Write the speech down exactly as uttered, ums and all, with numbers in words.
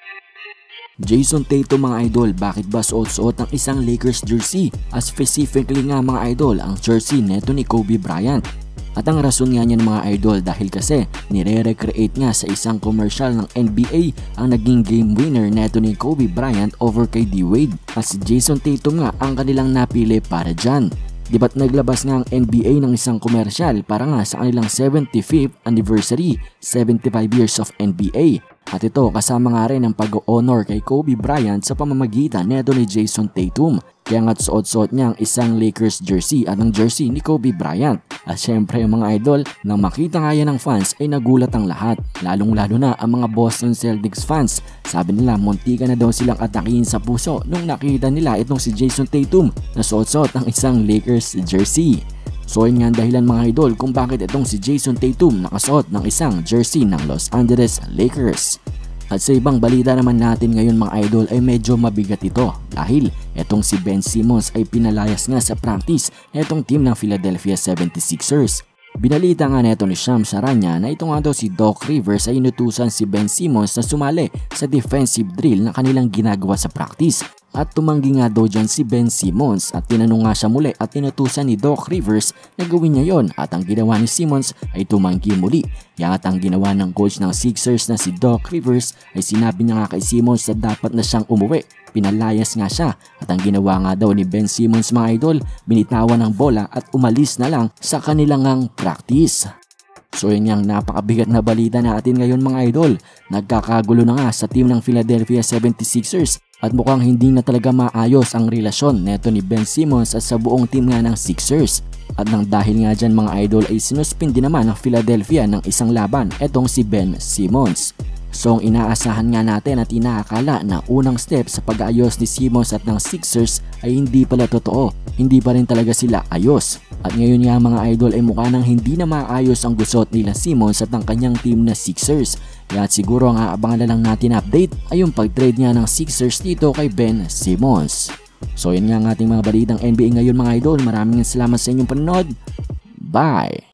Jason Tatum mga idol, bakit ba suot-suot ng isang Lakers jersey? At specifically nga mga idol, ang jersey neto ni Kobe Bryant. At ang rason nga niyan mga idol dahil kasi nire-recreate nga sa isang commercial ng N B A ang naging game winner neto ni Kobe Bryant over kay D-Wade. At si Jason Tatum nga ang kanilang napili para dyan. Di ba't naglabas nga ang N B A ng isang komersyal para nga sa kanilang seventy-fifth anniversary, seventy-five years of N B A. At ito kasama nga rin ang pag-honor kay Kobe Bryant sa pamamagitan neto ni Jason Tatum. Kaya nga't suot-suot niya ang isang Lakers jersey at ang jersey ni Kobe Bryant. At syempre ang mga idol, nang makita nga yan ng fans ay nagulat ang lahat. Lalong lalo na ang mga Boston Celtics fans. Sabi nila muntika na daw silang atakihin sa puso nung nakita nila itong si Jason Tatum na suot-suot ang isang Lakers jersey. So yun nga ang dahilan mga idol kung bakit itong si Jason Tatum nakasuot ng isang jersey ng Los Angeles Lakers. At sa ibang balita naman natin ngayon mga idol ay medyo mabigat ito dahil itong si Ben Simmons ay pinalayas nga sa practice na itong team ng Philadelphia seventy-sixers. Binalita nga neto ni Shams Charania na ito nga daw si Doc Rivers ay inutusan si Ben Simmons na sumali sa defensive drill na kanilang ginagawa sa practice. At tumanggi nga daw dyan si Ben Simmons at tinanong nga siya muli at inutusan ni Doc Rivers na gawin niya yon at ang ginawa ni Simmons ay tumanggi muli. Kaya at ang ginawa ng coach ng Sixers na si Doc Rivers ay sinabi niya nga kay Simmons na dapat na siyang umuwi. Pinalayas nga siya at ang ginawa nga daw ni Ben Simmons mga idol, binitawan ng bola at umalis na lang sa kanilang ngang practice. So yun yung napakabigat na balita natin ngayon mga idol. Nagkakagulo na nga sa team ng Philadelphia seventy-sixers at mukhang hindi na talaga maayos ang relasyon neto ni Ben Simmons at sa buong team nga ng Sixers. At nang dahil nga dyan mga idol ay sinuspindi naman ng Philadelphia ng isang laban etong si Ben Simmons. So ang inaasahan nga natin at inaakala na unang step sa pag-aayos ni Simmons at ng Sixers ay hindi pala totoo. Hindi pa rin talaga sila ayos. At ngayon nga mga idol ay mukha nang hindi na maayos ang gusot nila Simmons at ng kanyang team na Sixers. Kaya at siguro ang aabangan na lang natin update ay yung pag-trade nga ng Sixers dito kay Ben Simmons. So yun nga ang ating mga balitang N B A ngayon mga idol. Maraming salamat sa inyong panonood. Bye!